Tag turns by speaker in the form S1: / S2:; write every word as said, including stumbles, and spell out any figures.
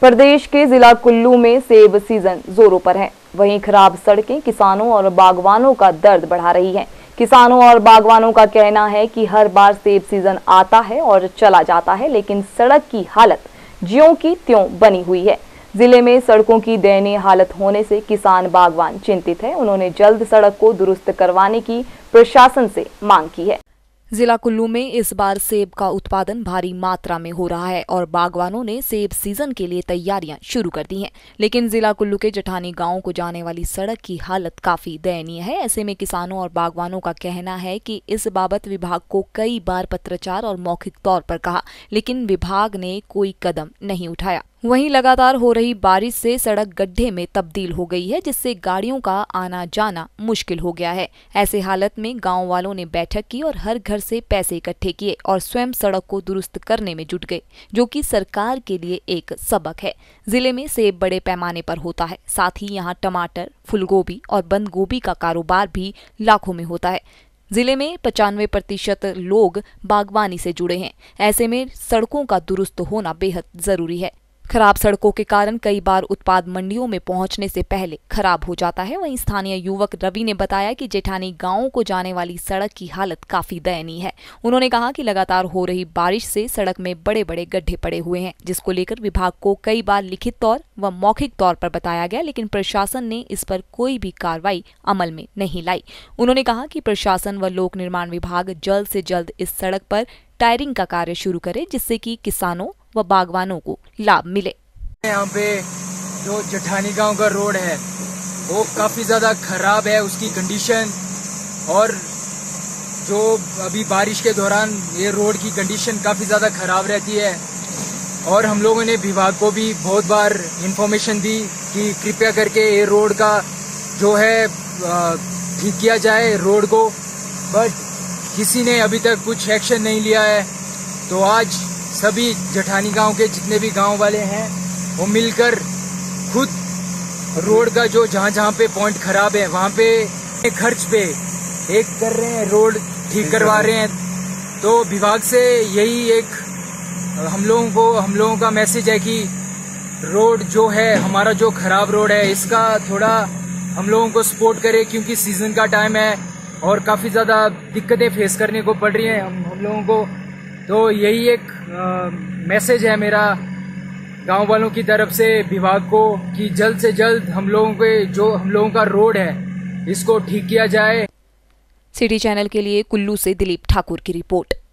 S1: प्रदेश के जिला कुल्लू में सेब सीजन जोरों पर है। वहीं खराब सड़कें किसानों और बागवानों का दर्द बढ़ा रही हैं। किसानों और बागवानों का कहना है कि हर बार सेब सीजन आता है और चला जाता है, लेकिन सड़क की हालत ज्यों की त्यों बनी हुई है। जिले में सड़कों की दयनीय हालत होने से किसान बागवान चिंतित है। उन्होंने जल्द सड़क को दुरुस्त करवाने की प्रशासन से मांग की है। जिला कुल्लू में इस बार सेब का उत्पादन भारी मात्रा में हो रहा है और बागवानों ने सेब सीजन के लिए तैयारियां शुरू कर दी हैं, लेकिन जिला कुल्लू के जठानी गांव को जाने वाली सड़क की हालत काफी दयनीय है। ऐसे में किसानों और बागवानों का कहना है कि इस बाबत विभाग को कई बार पत्राचार और मौखिक तौर पर कहा, लेकिन विभाग ने कोई कदम नहीं उठाया। वहीं लगातार हो रही बारिश से सड़क गड्ढे में तब्दील हो गई है, जिससे गाड़ियों का आना जाना मुश्किल हो गया है। ऐसे हालत में गांव वालों ने बैठक की और हर घर से पैसे इकट्ठे किए और स्वयं सड़क को दुरुस्त करने में जुट गए, जो कि सरकार के लिए एक सबक है। जिले में सेब बड़े पैमाने पर होता है, साथ ही यहाँ टमाटर, फूलगोभी और बंद गोभी का कारोबार भी लाखों में होता है। जिले में पचानवे प्रतिशत लोग बागवानी से जुड़े हैं। ऐसे में सड़कों का दुरुस्त होना बेहद जरूरी है। खराब सड़कों के कारण कई बार उत्पाद मंडियों में पहुंचने से पहले खराब हो जाता है। वहीं स्थानीय युवक रवि ने बताया कि जेठानी गांव को जाने वाली सड़क की हालत काफी दयनीय है। उन्होंने कहा कि लगातार हो रही बारिश से सड़क में बड़े बड़े गड्ढे पड़े हुए हैं, जिसको लेकर विभाग को कई बार लिखित तौर व मौखिक तौर पर बताया गया, लेकिन प्रशासन ने इस पर कोई भी कार्रवाई अमल में नहीं लाई। उन्होंने कहा कि प्रशासन व लोक निर्माण विभाग जल्द से जल्द इस सड़क पर टायरिंग का कार्य शुरू करे, जिससे कि किसानों व बागवानों को लाभ मिले।
S2: यहाँ पे जो जठानी गांव का रोड है वो काफी ज्यादा खराब है, उसकी कंडीशन, और जो अभी बारिश के दौरान ये रोड की कंडीशन काफी ज्यादा खराब रहती है। और हम लोगों ने विभाग को भी बहुत बार इंफॉर्मेशन दी कि कृपया करके ये रोड का जो है ठीक किया जाए रोड को, बट किसी ने अभी तक कुछ एक्शन नहीं लिया है। तो आज सभी जठानी गांव के जितने भी गांव वाले हैं वो मिलकर खुद रोड का जो जहां जहां पे पॉइंट खराब है वहां पे खर्च पे एक कर रहे हैं, रोड ठीक करवा रहे हैं। तो विभाग से यही एक हम लोगों को हम लोगों का मैसेज है कि रोड जो है हमारा जो खराब रोड है इसका थोड़ा हम लोगों को सपोर्ट करे, क्योंकि सीजन का टाइम है और काफी ज्यादा दिक्कतें फेस करने को पड़ रही हैं हम हम लोगों को। तो यही एक आ, मैसेज है मेरा गांव वालों की तरफ से विभाग को कि जल्द से जल्द हम लोगों के जो हम लोगों का रोड है इसको ठीक किया जाए।
S1: सिटी चैनल के लिए कुल्लू से दिलीप ठाकुर की रिपोर्ट।